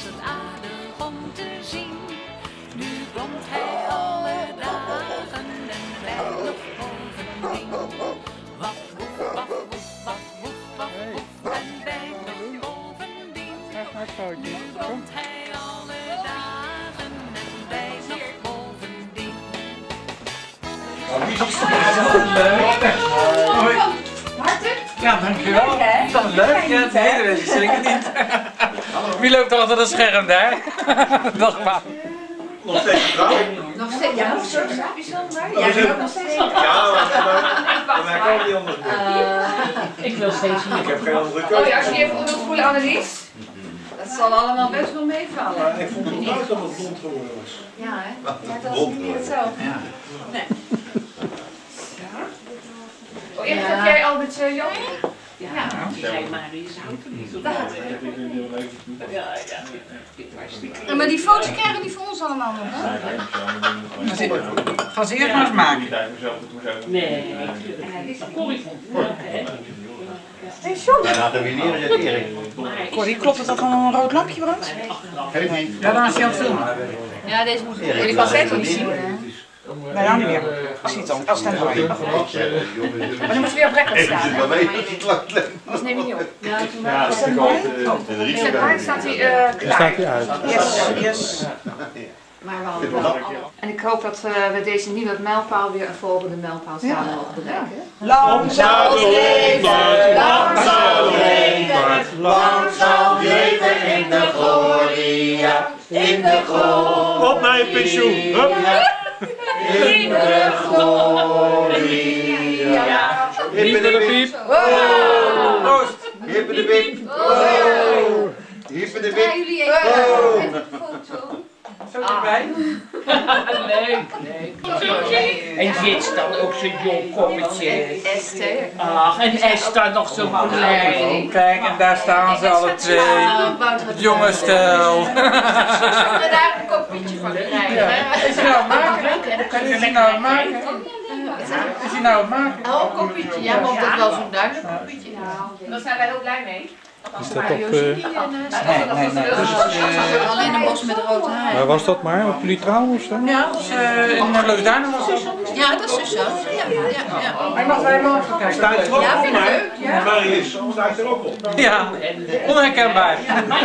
het aardig om te zien. Nu komt hij alle dagen en blijft nog bovendien. Waf, woef, waf, woef, waf, woef, waf, woef, en blijft nog bovendien. Nu komt hij alle dagen en blijft nog bovendien. Hoi. Ja, dankjewel. Dat is leuk. Ja, het hele wezen zeker niet. Wie loopt er achter het scherm daar? Dag maar. Nog steeds getrouwd? Nog steeds, ja, nog steeds bijzonder. Ja, nog steeds. Ja, maar mij kan het niet anders doen. Ik wil steeds hier. Ik heb geen andere keuze. Oh ja, als je even wil voelen, Annelies. Dat zal allemaal best wel meevallen. Maar ik vond het leuk dat het blond geworden was. Ja, hè? Ja, dat was niet zo. Ja. Nee. Oh, eerst heb jij al met Jan? Ja. Kijk maar, die houdt er niet zo Ja, maar die foto's krijgen die voor ons allemaal nog, hè? Ga ze eerst maar eens maken. Nee, Corrie vond het leuk, hè? Hé, John! Daarna de winier zit Erik. Corrie, klopt het dat er een rood lampje brandt? Geef niet. Ja, dan is hij aan het filmen. Ja, deze moet ik. Ik kan zeker niet zien. Nee, nou niet meer. Ik zie het al. Als het Maar dan moet je weer op record staan. Dat neem je niet op. Ja, Is dat mooi? Zet maar, staat hij uit. Yes. Maar wel. En ik hoop dat we deze nieuwe mijlpaal weer een volgende mijlpaal samen mogen bereiken. Lang zal het leven, lang zal het leven, lang zal het leven in de gloria, in de gloria. Op mijn pensioen. Hup. In de gloria. Hippe de piep. Proost. Hippe de piep. Hippe de Gaan piep. jullie even een foto? Zo erbij. leuk. En dit dan ook zo'n jong koppetje. Esther. Ach, en Esther nog zo klein. Kijk, en daar staan ze alle twee. Het jonge stel. Zullen we daar een kopje van krijgen? Is hij nou maken? Is hij nou maken? Is hij nou maken? Oh, een kopje. Ja, maar dat wel zo'n duidelijk kopje. Daar zijn wij heel blij mee. Is dat op, Nee. Alleen een bos met rood haar. waar was dat maar? Op jullie trouw of zo? Ja, dat is in Leusduinen was het. Ja, dat is dus zo. Ja. Hij mag wij maar even kijken. Staat er ook Ja, op, vind ik maar. leuk. Ja. Marius, staat er ook op. Ja, onherkenbaar.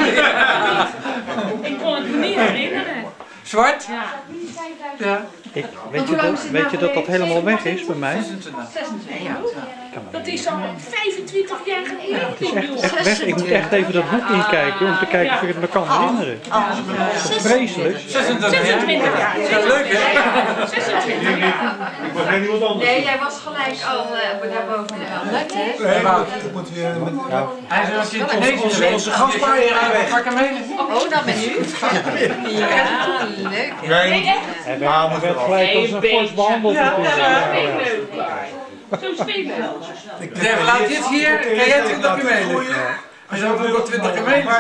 Ik kon het me niet herinneren. Zwart? Ja. Weet je dat helemaal weg is bij mij? 26. Dat is al 25 jaar geleden. Het is echt weg. Ik moet echt even dat boek inkijken om te kijken of ik het me kan herinneren. Dat is vreselijk. 26 jaar. Is dat leuk, hè? 26 jaar. Ik was geen iemand anders. Nee, jij was gelijk al daarboven. Leuk, hè? Hij is nog een Chinees. Onze gastvrijheid weg. Pak hem mee. Oh, dan ben je. Ja, leuk. Nee, Hij werd gelijk als een fors behandeld. Ja, natuurlijk. dat is veel leuker. Zo'n speelveld. Zeg, laat dit hier. Kan jij 20 keer mee? Als je ook nog 20 keer mee.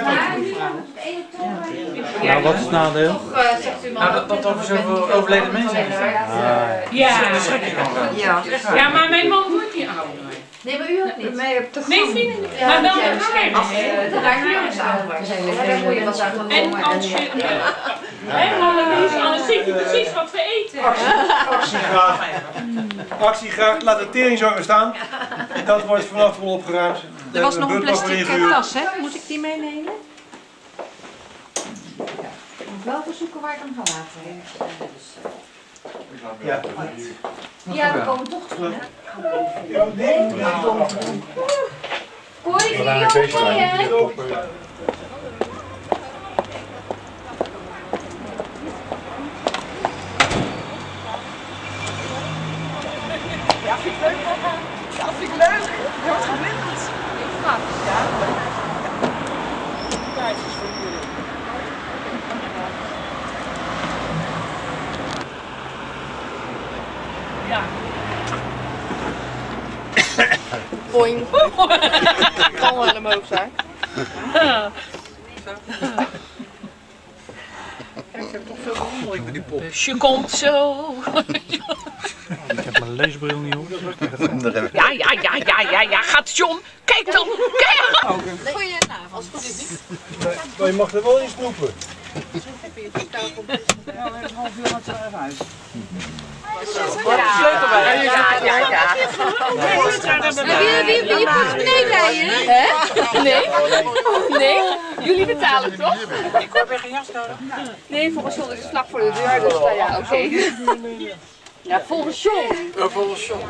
Nou, wat is het nadeel? Toch zegt u Nou, maar. dat over zoveel overleden mensen zijn. Ja. Ja. Ja, maar mijn man wordt niet ouder. Nee, maar u ook niet. Nee, vind ik niet. Maar wel de haar. De haar is ouder. Daar moet je wat aan gaan En doen. als je... Hé, Annelies, anders weet je precies wat we eten. actie graag. Actie graag. Laat de teringzanger staan. Dat wordt vanaf vol opgeruimd. Er was nog een bubbel plastic ingehuurd. tas, hè? Moet ik die meenemen? Ik moet wel verzoeken waar ik hem ga laten. Ja. Ja, we komen toch terug. Hoor ik Laat die ik deze jongen, hè? lijn. Boing. Kan wel omhoog zijn. Ik heb toch veel bewondering voor die pop. Je komt zo. Ik heb mijn leesbril niet op. Ja, gaat John. Kijk dan. Kijk. Goedenavond. Als het goed is niet. Maar je mag er wel in snoepen. Ja, we hebben een half uur aan het huis. Wie je portemonnee rijden? Hè? Nee? Nee? Jullie betalen toch? Ik heb geen jas nodig. Nee, volgens John is het vlak voor de deur, dus ja, oké. Ja, volgens John. Volgens John.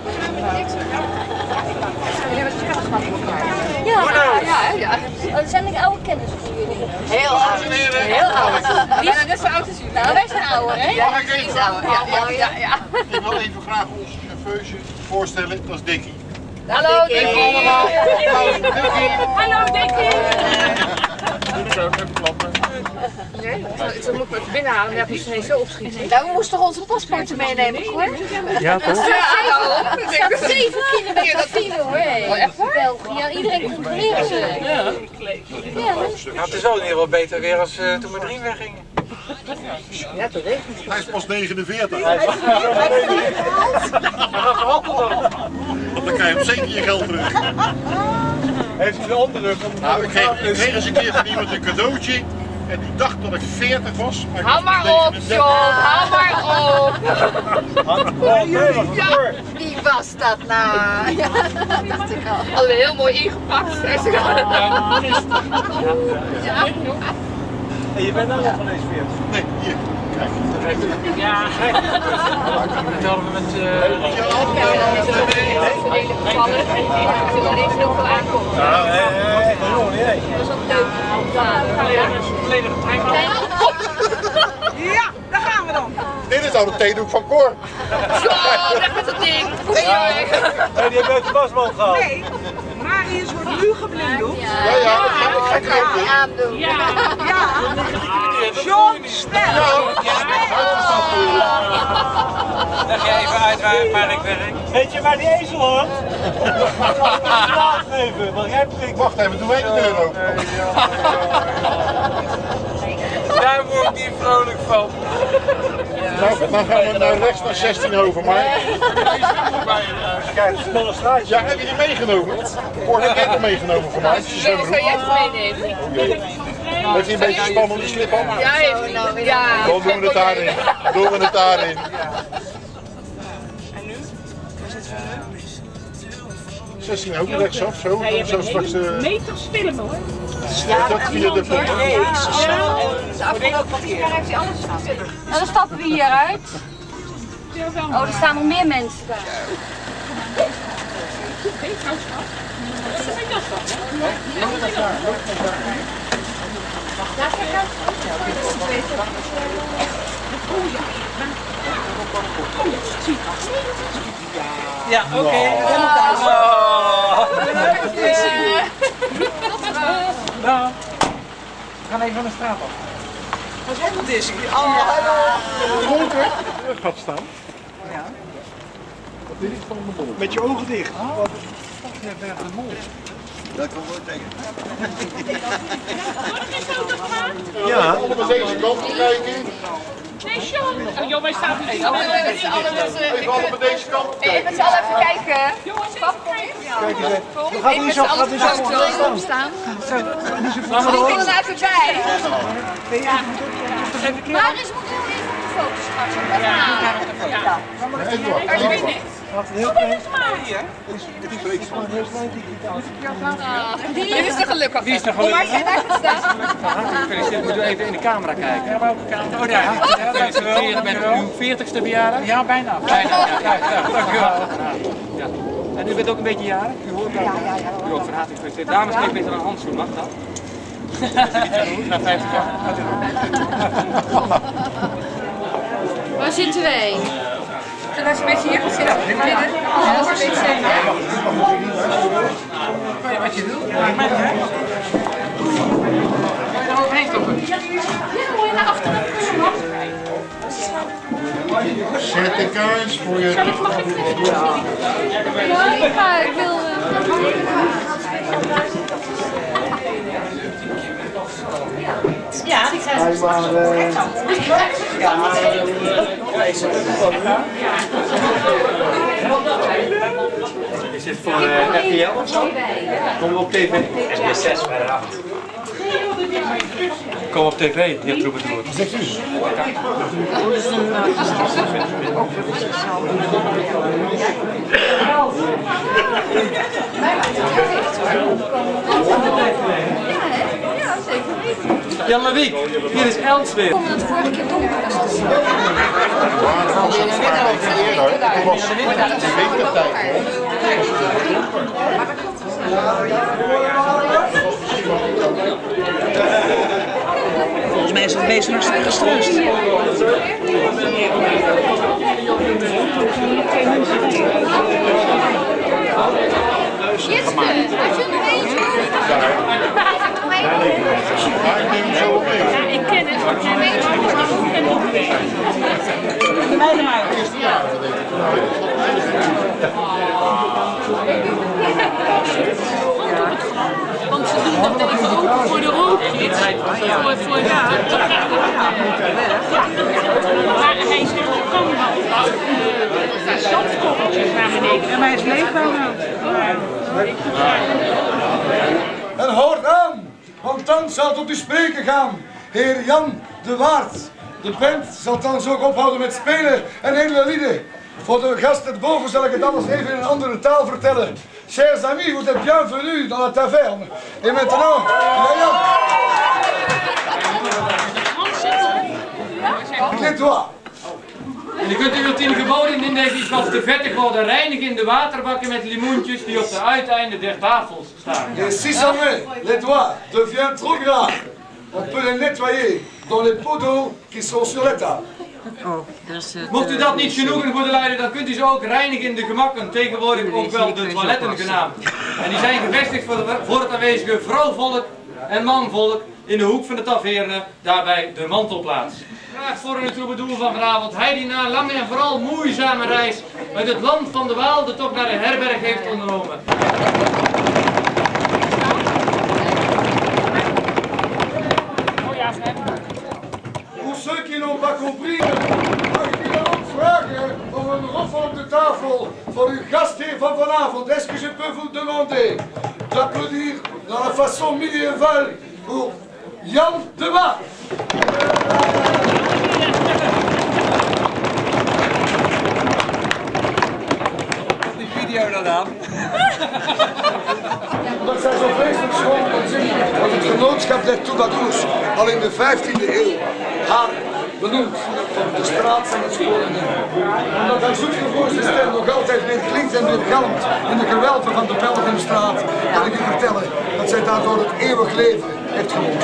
Jullie hebben het kerstman voor elkaar. Ja. Dat zijn de oude kennis voor jullie. Heel oud. Heel oud. Bijna net zo oud als jullie. Nou, wij zijn ouder, hè? Mag ik even vragen? Ja. Ik wil even graag onze chauffeuse voorstellen, dat is Dikkie. Hallo, Dikkie. Hallo, Dikkie. Zo, even klappen. Nee, zo moet ik het binnenhalen, dan heb je ze zo opschieten. Nou, we moesten toch onze paspoorten meenemen, hoor? Ja, toch? Er staan 7 kinderen met Tino, hoor. Echt waar? België. Ja, iedereen controleren ze. Ja. Nou, het is wel in ieder geval beter weer als toen we erin weggingen. Ja, dat regent. Hij is pas 49. Want dan krijg je op zeker je geld terug. Heeft u de andere? Nou, ik kreeg eens een keer van iemand een cadeautje. En die dacht dat ik 40 was. Maar Hou maar op, John. Hou maar op. Wie was dat nou? Ja, dat dacht ik al. Alweer heel mooi ingepakt. En je bent nou nog van deze 40? nee, hier. Kijk. Ja, dat hadden we met... Nou, nee. volledige trein. Ja, daar gaan we dan. Dit is al de theedoek van Cor. Zo, weg met dat ding. Hey, die hebben uit de wasmand gehaald. Nee, Marius wordt nu geblinddoekt. Ja, dat ga ik ook aandoen. Ja. John, snel. Leg jij even uit waar ik werk. Weet je waar die ezel hangt? Ik zal het een plaats geven, want jij prikt. Wacht even, doe wij de deur open. Daar word ik niet vrolijk van. Nou, dan gaan we naar rechts naar 16 over, maar... Kijk, het is wel een straatje. Ja, heb je die meegenomen? Cor, heb jij die meegenomen voor mij? Zo kan jij het meenemen. Heeft hij een beetje spannend die slip aan? Ja, heeft hij. Ja. Dan doen we het daarin. Doen we het daarin. En nu? Waar zitten we nu? 16 ook rechtsaf, zo. Dan zo straks de... Meters filmen hoor. Dat via de foto. Nou, dan stappen we hieruit. Oh, er staan nog meer mensen daar. Ja, oké. Nou, we gaan even van de straat af. Wat is het is? Gaat staan. Met je ogen dicht. Dat kan wel tegen. Ja. Allemaal deze kant kijken. Nee, John. Joh, wij staan hier. Even allemaal deze kant Even met z'n allen even kijken. Jongens, Kijk eens even. Gaat niet zo staan. Staan. Laat maar Ik door. wil er even bij. Marius moet heel even op de foto straks. Even wat. Laat het heel klein. Dit is de gelukkig. Wie is er gelukkig? Gefeliciteerd, moeten we even in de camera kijken. Ja, welke kamer? Oh, daar. Gefeliciteerd met uw 40ste verjaardag. Ja, bijna. Ja, dankjewel. Ja. En u bent ook een beetje jarig? U hoort dat? U ook van harte gefeliciteerd. Dames, geef beter een handschoen, mag dat? Na 50 jaar. Waar zitten wij? Zullen wij eens een beetje hier gaan zitten? Ja, dat is een beetje zeggen. Wat je wil. Kan je er overheen stoppen? Ja, moet je naar achteren. Zet de kaars voor je. Ja, ik wil... Ja, die gaan ze. Is dit voor RTL of zo? Komen we op tv? SBS6 verder af. Ik kom op tv, die hebt troubadour. Wat zegt u? Jan Lewiek, hier is Elsweer. Kom dat vorige keer donker was. Volgens mij is het beest hartstikke gestrust. Jitske, had je nog eentje? Ja, ik ken het. Ik ken Want ze doen dat even open voor de rookgids. Voor ja. Maar hij zegt er komen zandkorreltjes naar beneden. Ja, maar hij is leefbaar. En hoort aan, want dan zal het op u spreken gaan. Heer Jan de Waard. De band zal dan zo ophouden met spelen en hele lieden. Voor de gasten boven zal ik het alles even in een andere taal vertellen. Chers amis, vous êtes bienvenus dans la taverne. Et maintenant, les doigts. En je kunt uw 10 geboden in deze iets wat te vettig worden reinigen in de waterbakken met limoentjes die op de uiteinden der tafels staan. Et si jamais les doigts deviennent trop gras, on peut les nettoyer dans les pots d'eau qui sont sur la table. Mocht u dat niet genoegen voor de luiden, dan kunt u ze ook reinigen in de gemakken, tegenwoordig ook wel de toiletten genaamd. En die zijn gevestigd voor het aanwezige vrouwvolk en manvolk in de hoek van de taverne, daarbij de mantelplaats. Graag voor een troubadour van vanavond, hij die na een lange en vooral moeizame reis uit het land van de Waal de tocht naar de herberg heeft ondernomen. Pour ceux qui n'ont pas compris, mag ik u dan ook vragen om een roffel op de tafel voor uw gastheer van vanavond. Est-ce que je peux vous demander d'applaudir dans la façon médiévale pour Jan de Waard? Die video dan aan. Omdat zij zo vreselijk schoon kan zingen, dat het genootschap der troubadours al in de 15e eeuw haar benoemd tot de straat van het Scholen. Omdat haar zoetgevoerde stem nog altijd weer klinkt en weer galmt in de gewelven van de Pelgrimstraat, kan ik u vertellen dat zij daardoor het eeuwig leven heeft gewonnen.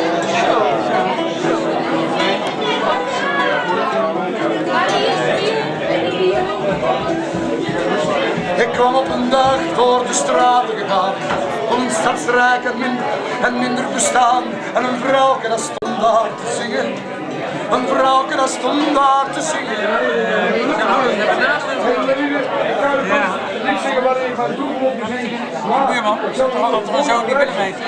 Ik kwam op een dag door de straten gegaan, om een stadsrijk en minder bestaan. En een vrouwke dat stond daar te zingen, een vrouwke dat stond daar te zingen. Ik zeg wat ik van doen moet zingen. Buurman, dat we zo niet binnen weten.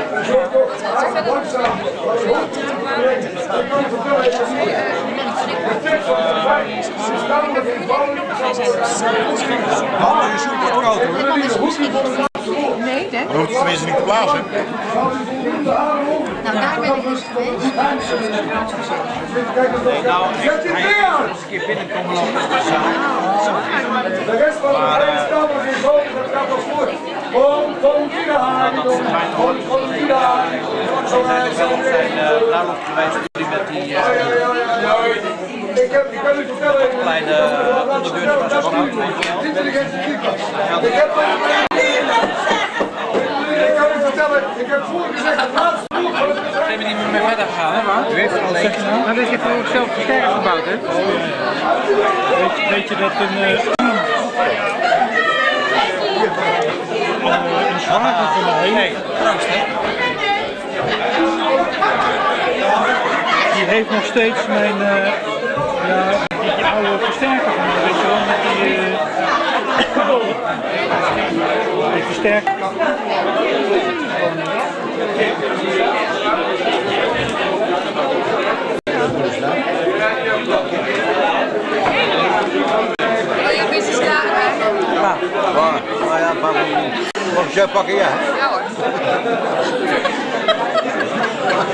Nee, hè? Dan hoeft het tenminste niet te blazen. Nou, daar ben ik dus geweest. Nou, hij is een keer binnenkomen lopen. De rest van de tegenstanders in Zolen, dat gaat nog voor. Kom bruiloft geweest met die ik kan u vertellen, kleine onderdeur van zo'n vrouw. Ik kan u vertellen, ik heb vroeger gezegd het laatste boek van het bedrijf. Zijn we niet meer verder gegaan, hè, maar? U heeft er alleen. Maar dit is gewoon zelf versterker gebouwd, hè? Weet je dat een zwager van mij, die heeft nog steeds mijn die oude versterker van mij, weet je wel, met die versterker. Mag ik jij pakken? Ja. Ja hoor.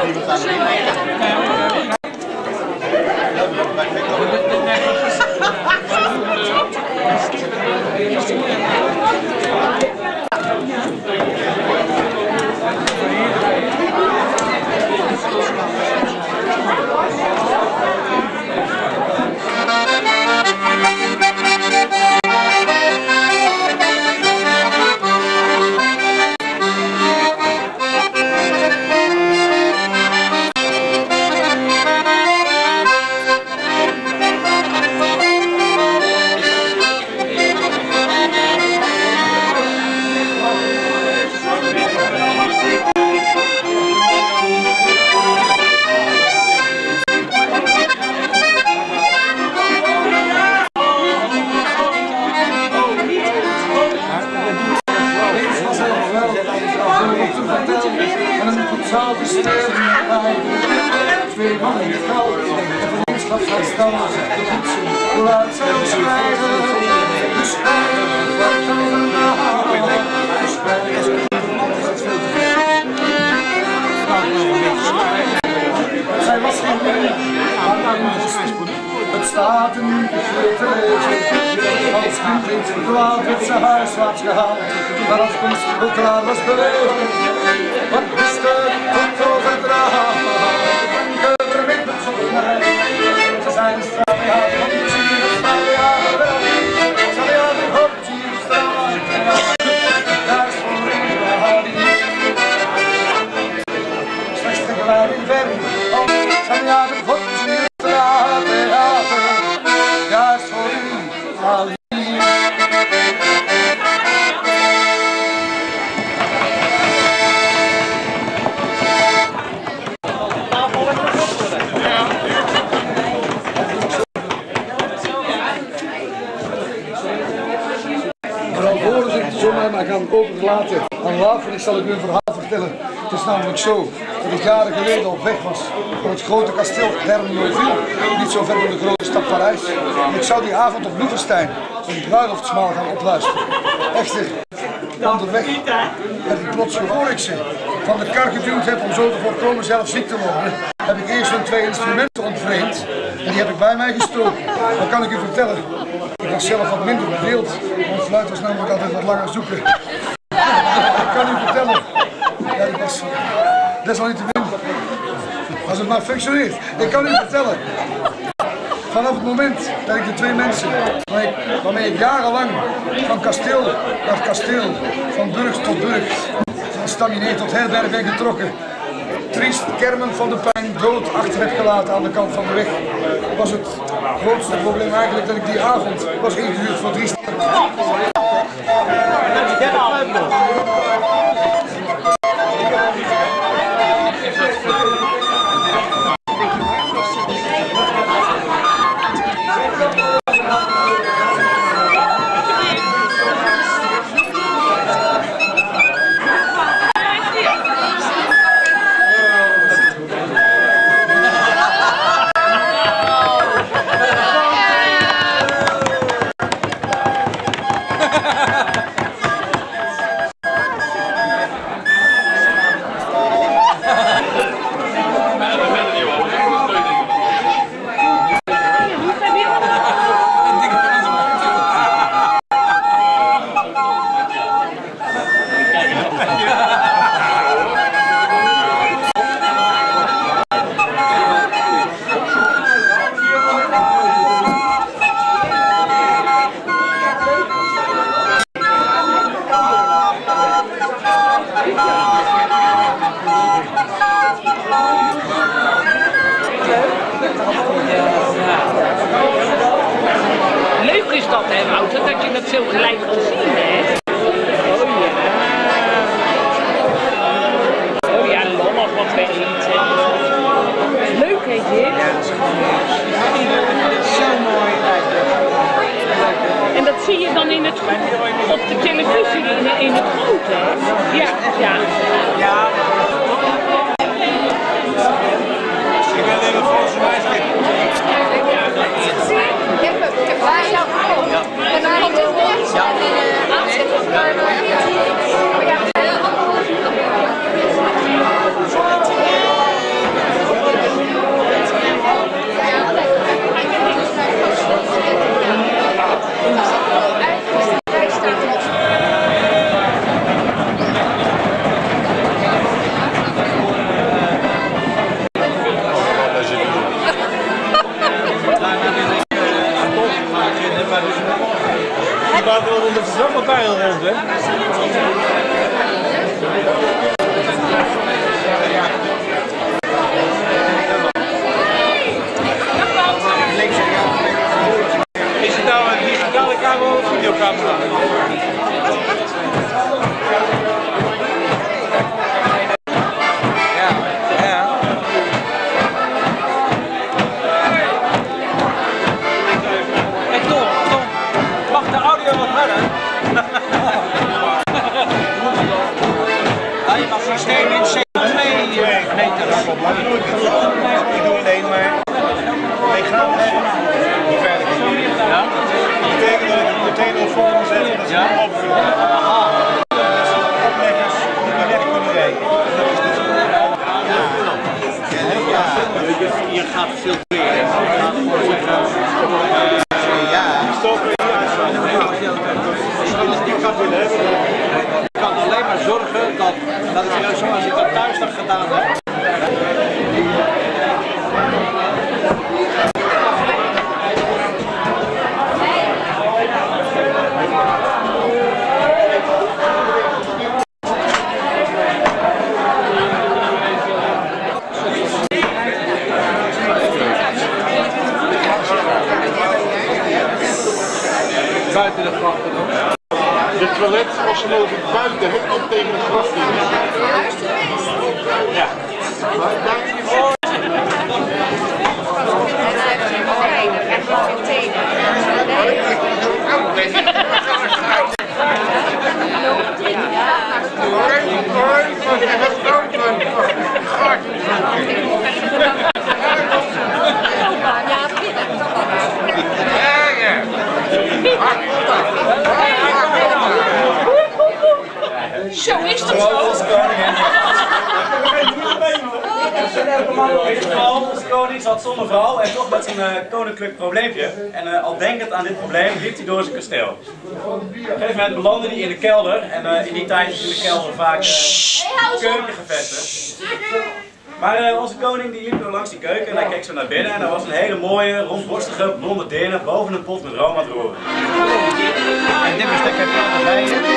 Het staat er niet te lezen, als kind verdwaald werd zijn huiswaarts gehaald, maar als kunstbel klaar was bewezen, wat is er tot overdragen? Vermitteld zonder mij, ze zijn de straat gehaald, van die zieren staan de jaren wel, zal je aan de hoofd hier staan, daar is voor een herhaling. Slechts de geluid in verre, zal je aan de hoofd hier staan, daar is voor u al hier. Maar gaan overlaten aan Laven, zal ik u een verhaal vertellen. Het is namelijk zo dat ik jaren geleden op weg was voor het grote kasteel Hermenonville, niet zo ver van de grote stad Parijs. En ik zou die avond op Loevestein een bruiloftsmaal gaan opluisteren. Echter, onderweg heb ik plots voor ik ze van de kar geduwd heb om zo te voorkomen zelf ziek te worden, heb ik eerst hun 2 instrumenten ontvreemd en die heb ik bij mij gestoken. Dan kan ik u vertellen, ik was zelf wat minder bedeeld, want fluit was namelijk altijd wat langer zoeken. Ik kan u vertellen, ja, ik was desalniettemin, als het maar functioneert. Ik kan u vertellen, vanaf het moment dat ik de 2 mensen, waarmee ik jarenlang van kasteel naar kasteel, van burcht tot burcht, van staminet tot herberg ben getrokken, triest kermen van de pijn dood achter heb gelaten aan de kant van de weg, was het grootste probleem eigenlijk dat ik die avond was ingehuurd voor 3 sterren. Leuk is dat, hè, Wouter, dat je dat zo gelijk kan zien, hè? Oh ja, lollig wat we eten. Leuk, hè, dit? Ja, dat is zo mooi. En dat zie je dan in het, op de televisie, in het groot, hè? Ja, ja. Ja. Ik ben even volgens mij. Ik heb waar jou voor. En dan komt het weer. Ik doe alleen maar legaal die verder gaan. Ja? Dat betekent dat ik het meteen op volgende zet en dat ze niet open kunnen. Dus opleggers die direct kunnen rijden. Dat is dus je gaat filtreren. Ik kan alleen maar zorgen dat ik zoals ik dat thuis nog gedaan heb. Buiten de grachten nog. Het toilet was geloof ik buiten, helemaal tegen de gracht in. Ja. Zo is het zo. Onze koning zat zonder vrouw en toch met zijn koninklijk probleempje. En al denkend aan dit probleem liep hij door zijn kasteel. Op een gegeven moment belandde hij in de kelder en in die tijd is in de kelder vaak keuken gevestigd. Maar onze koning die liep langs die keuken en hij keek zo naar binnen en er was een hele mooie, rondborstige, blonde deerne boven een pot met room aan het roeren. En dit bestek heb je al bij je.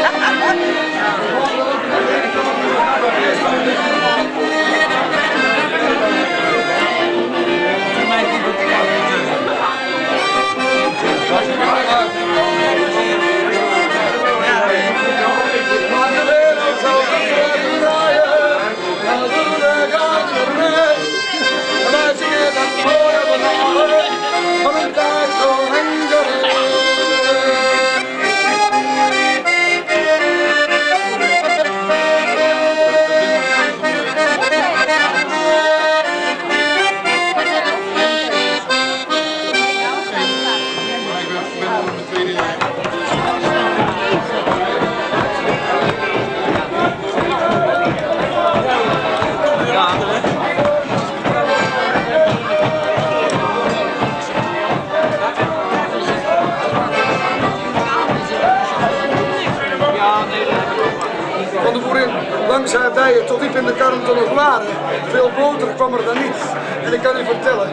Van de boerin langs haar dijen tot diep in de karren tot nog waren. Veel boter kwam er dan niet. En ik kan u vertellen,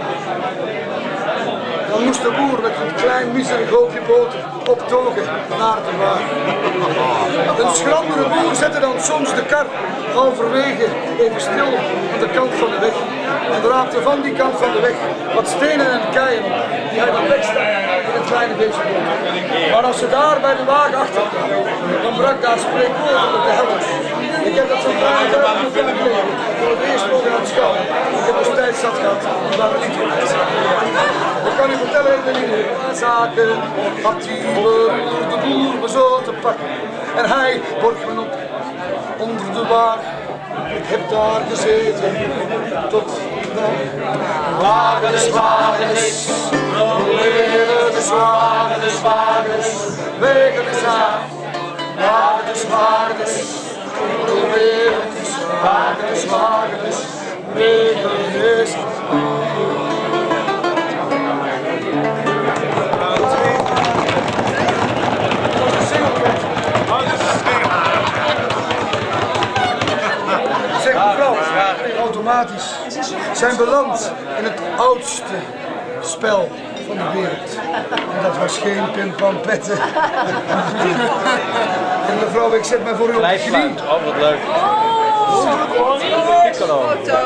dan moest de boer met een klein miserig hoopje boter optogen naar de waar. Een schrandere boer zette dan soms de kar halverwege even stil aan de kant van de weg. En raapte van die kant van de weg wat stenen en keien die hij dan wegstak in het kleine beetje boter. Maar als ze daar bij de wagen achter kwamen, dan brak daar spreekwoordelijk de helft. Ik heb dat zo'n 50 moeten gekregen voor het eerst mogen aan het schouwen. Ik heb dus tijd zat gehad om daar een liedje op te zetten. Ik kan u vertellen in de lieden zaken had die de boer me zo te pakken. En hij borg me op onder de wagen. Ik heb daar gezeten tot wagens, wagens, roleren de wagens, wegen de zaak. Wagens, wagens, roleren de wagens, wegen de zaak. Zeg mevrouw, automatisch zijn beland in het oudste spel van de wereld. En dat was geen pimpampetten. En mevrouw, ik zet mij voor u op de knie. Oh, wat leuk. Piccolo.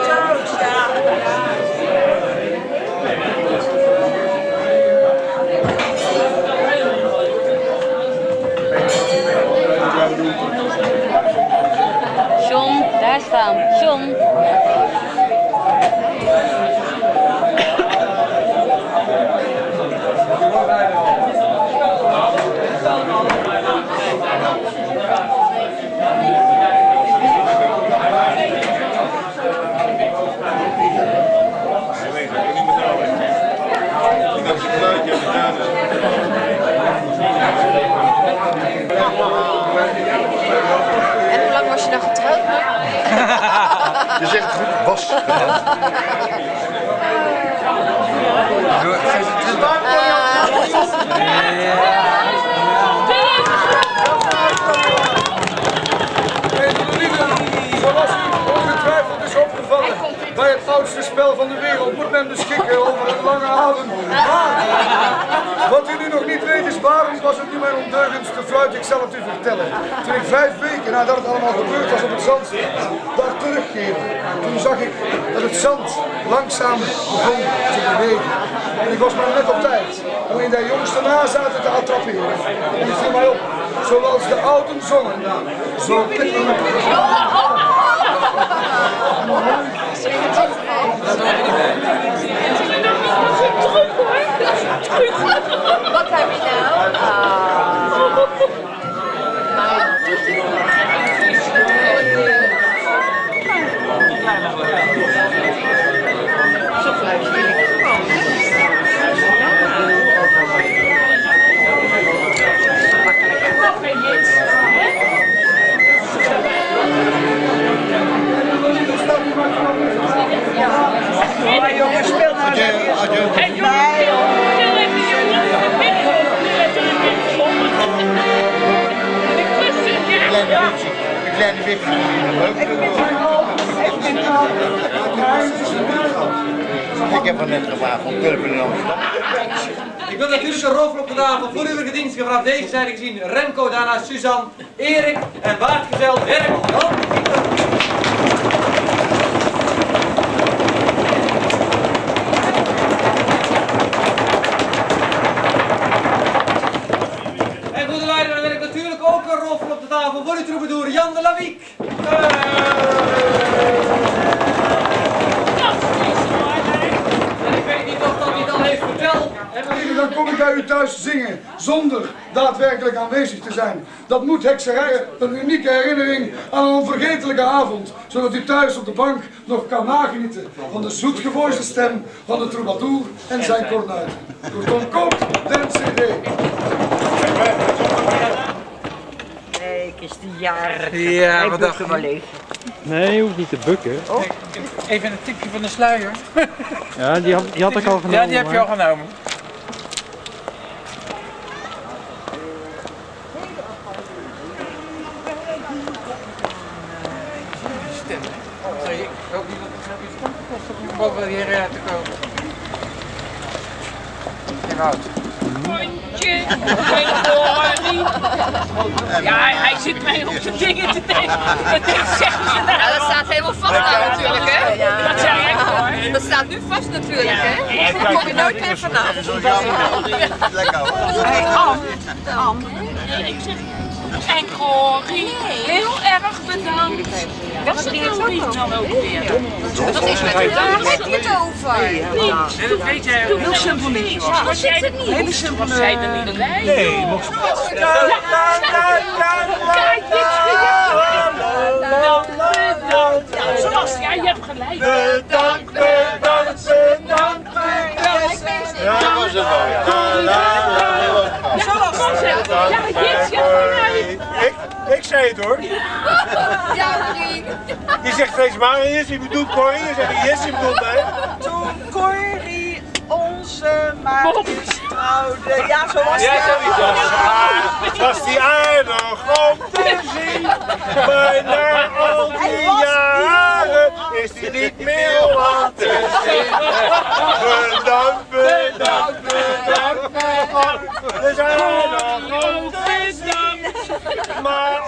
John, daar staan. John. Je zegt het goed, was gedaan. Zoals u ongetwijfeld is opgevallen, bij het oudste spel van de wereld moet men beschikken over een lange adem. Maar, wat u nu nog niet weet is, waarom was het nu mijn ondeugendste fluit, ik zal het u vertellen. Toen ik 5 weken nadat het allemaal gebeurd was op het zand, daar terugkeerde, toen zag ik dat het zand langzaam begon te bewegen. En ik was maar net op tijd om in de jongste nazaten te attraperen. En het viel mij op, zoals de ouden zongen, zo klikken we. Wat heb je nou? Zo fluitje wil ik gewoon. Maar jongens, speel nou even. Een kleine wipje. Ik heb er net gevraagd om Pulpen in Amsterdam. Ik wil natuurlijk een roofvlog op de tafel voor uw diensten vanaf deze zijde gezien. Remco, daarna Suzanne, Erik en waardgezel Dirk. En goede leider, dan wil ik natuurlijk ook een roofvlog op de tafel voor uw troubadour Jan de Lawiek. En ik weet niet of dat hij het al heeft verteld. Dan kom ik bij u thuis zingen, zonder daadwerkelijk aanwezig te zijn. Dat moet hekserij, een unieke herinnering aan een onvergetelijke avond. Zodat u thuis op de bank nog kan nagenieten van de zoetgevoiste stem van de troubadour en zijn kornuiten. Kortom, koop den CD. Kijk eens die jaren. Ja, wat dacht je? Nee, je hoeft niet te bukken. Oh. Even een tipje van de sluier. Ja, die had ik al genomen. Ja, die heb je al genomen. Stem. Ik hoop niet dat het iets komt kost om boven hier te komen. Inhoud. Ja, hij zit mij op zijn dingen te denken. Dat zeggen ze daar. Ja, dat staat helemaal vast natuurlijk, hè? Dat zei ik hoor. Dat staat nu vast natuurlijk, hè? Daar kom je nooit meer vanaf. Hey, Am. Nee, ik zeg. En Corrie, heel erg bedankt. Wat is die Corrie dan ook weer? Wat is met u? Waar heb je het over? Nee, dat weet jij ook. Heel simpel niet. Was jij er niet? Hele simpel. Was zij er niet bij? Nee, je mocht kijk, dit is zoals jij, je hebt gelijk. Bedankt. Ja, dat was het wel. Ik zei het hoor. Ja, Corrie. Je zegt steeds Marius, je bedoelt Corrie, je zegt yes, je bedoelt mij. Toen Corrie onze Marius trouwde. Ja, zo was het. Was die aardig om te zien, maar na al die jaren is die niet meer om aan te zien. Bedankt. We zijn nog om te zien, maar